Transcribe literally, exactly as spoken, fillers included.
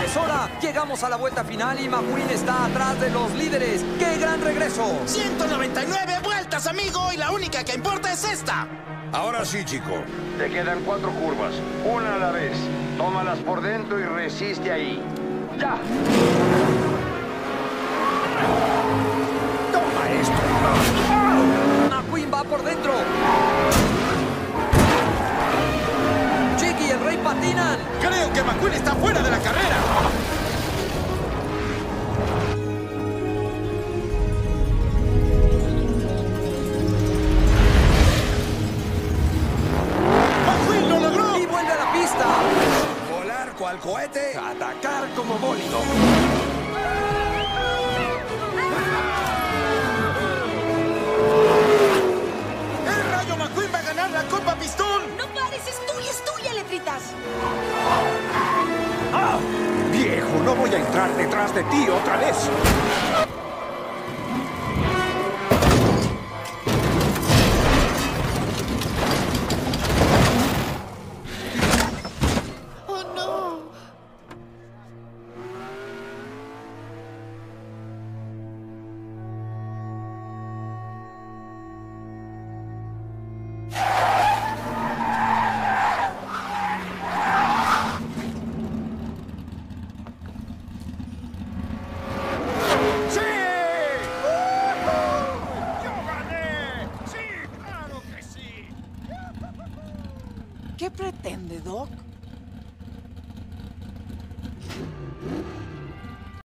es hora. Llegamos a la vuelta final y McQueen está atrás de los líderes. ¡Qué gran regreso! ciento noventa y nueve vueltas, amigo, y la única que importa es esta. Ahora sí, chico. Te quedan cuatro curvas, una a la vez. Tómalas por dentro y resiste ahí. ¡Ya! ¡Toma esto! McQueen va por dentro. Chicky y el Rey patinan. Creo que McQueen está fuera de la carrera. ¡McQueen lo logró! Y vuelve a la pista. Volar cual cohete. Atacar como bólido. ¡El Rayo McQueen va a ganar la Copa Pistón! ¡No pares! ¡Es tuya, es tuya, letritas! ¡Ah! Viejo, no voy a entrar detrás de ti otra vez. ¡Oh, no! ¡Sí! ¡Yo gané! ¡Sí, claro que sí! ¿Qué pretende, Doc?